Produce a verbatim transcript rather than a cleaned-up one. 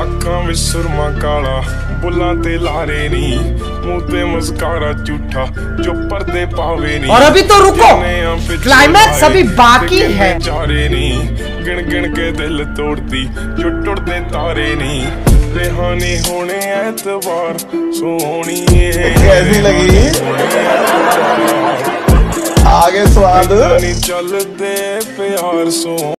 अखां विच सुरमा काला बुल्लां ते लारे नी मुंह ते मस्कारा झूठा जो पर्दे पावे नी। और अभी तो रुको, क्लाइमैक्स अभी बाकी है। चारे नी गिन गिन के दिल तोड़ती जो टुटदे तारे नी। बेहाने होने एतबार सोहनी कैसी लगी आगे स्वाद चलते प्यार सो।